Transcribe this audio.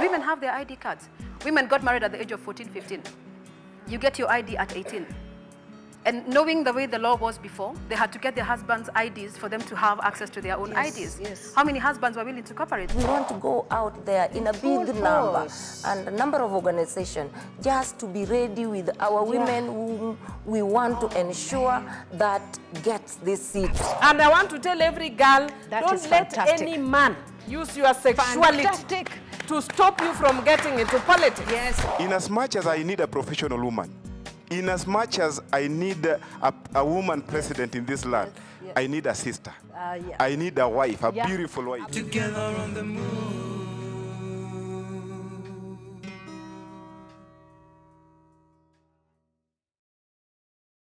even have their ID cards. Women got married at the age of 14, 15. You get your ID at 18. And knowing the way the law was before, they had to get their husbands' IDs for them to have access to their own IDs. Yes. How many husbands were willing to cooperate? We want to go out there in a big number and a number of organizations just to be ready with our women whom we want to ensure that gets this seat. And I want to tell every girl, don't let any man use your sexuality to stop you from getting into politics. Yes. In as much as I need a professional woman, in as much as I need a woman president in this land, I need a sister. I need a wife, a beautiful wife. Together on the moon.